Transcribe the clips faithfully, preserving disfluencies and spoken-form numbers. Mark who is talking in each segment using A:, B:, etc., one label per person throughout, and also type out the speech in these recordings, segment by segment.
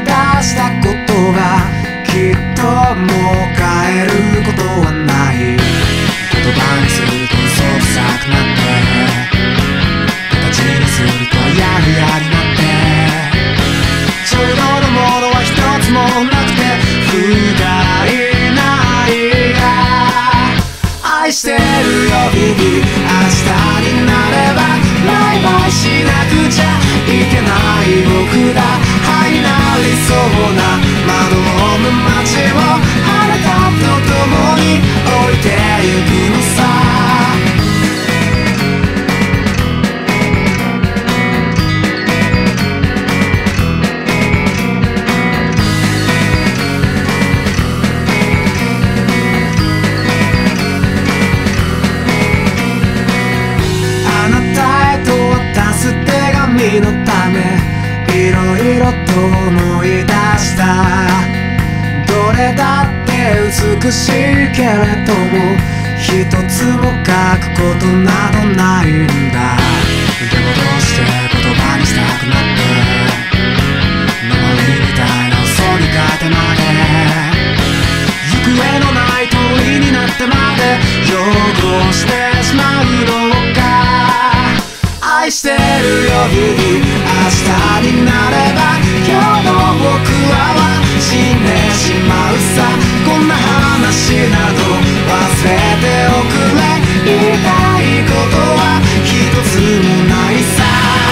A: 出した言葉、きっともう変えることはない。言葉にすると嘘くさくなって、形にするとあやふやになって、ちょうどのものは一つもなくて不甲斐ないや。愛してるよビビ、明日になればバイバイしなくちゃいけない僕だ。灰になりそうな窓をの街をあなたと共に置いてゆくのさ。あなたへと渡す手紙のためいろいろと思い出した。どれだって美しいけれども一つも書くことなどないんだ。でもどうして言葉にしたくなって守りみたいな嘘に変えてまで行方のない鳥になってまで汚してしまうのか。愛してるよビビ、明日になれば今日の僕らは死んでしまうさ。こんな話など忘れておくれ。言いたいことは一つもないさ。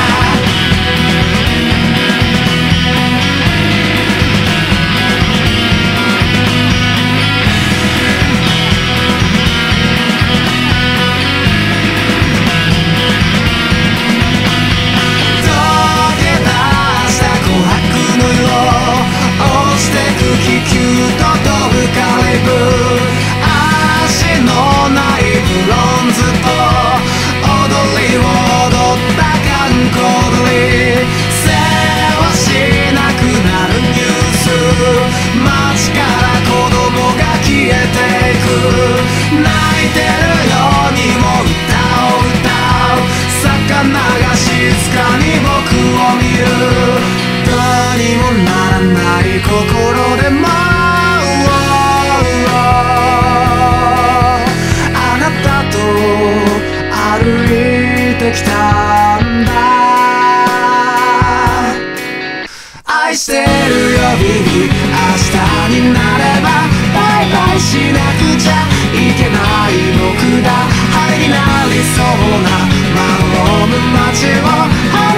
A: 気球と飛ぶカリブ、足のないブロンズと踊りを踊った観光鳥、世話しなくなるニュース、街から子供が消えていく。泣いてるようにも歌を歌う魚が静かに僕を見る。どうにもならない心でもあなたと歩いてきたんだ。愛してるよビビ、明日になればバイバイしなくちゃいけない僕だ。灰になりそうな守る街を